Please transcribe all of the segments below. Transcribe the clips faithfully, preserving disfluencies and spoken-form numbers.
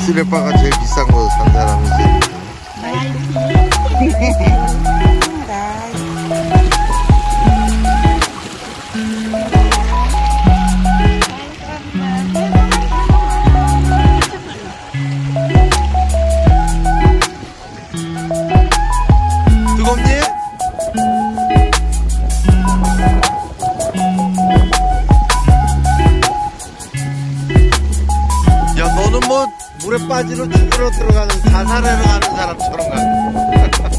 쓰레빠가 제일 비싼 거 산 사람이 제일 뜨겁니? 야, 너는 뭐 물에 빠지러 죽으러 들어가는 자살하러 가는 사람처럼 가네.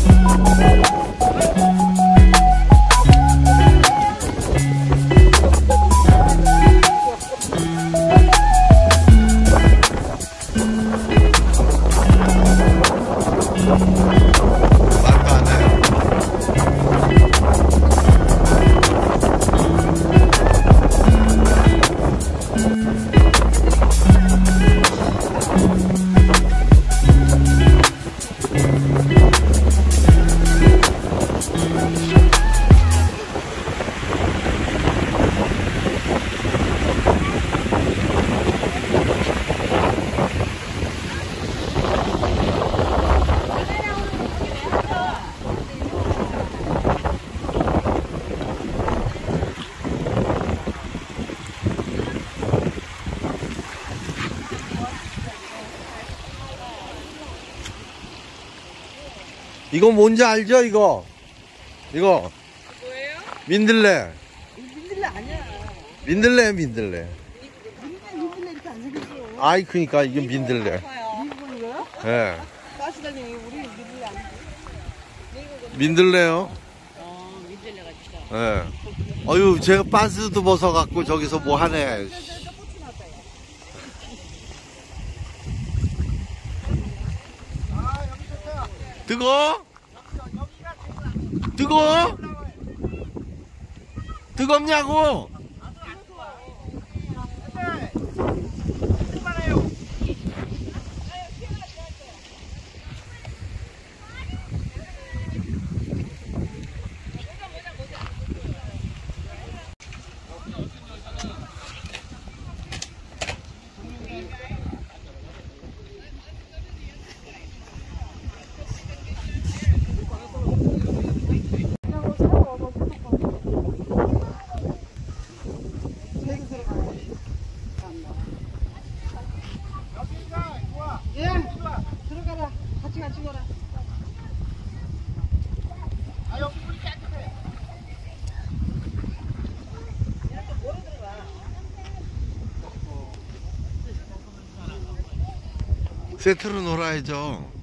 이거 뭔지 알죠? 이거 이거 뭐예요? 민들레. 민들레 아니야. 민들레 민들레. 민들레 이렇게 안 생겼어. 아이 그니까 이게 민들레. 미국 거야? 예. 가시다니 우리 민들레 아니지? 민들레요. 어, 민들레가 있다. 예. 어유 제가 반스도 벗어갖고 저기서 뭐 하네. 뜨거? 뜨거? 뜨겁냐고? 예, 들어가라. 같이 같이 가라. 아, 여기 물이 깨끗해. 세트로 놀아야죠.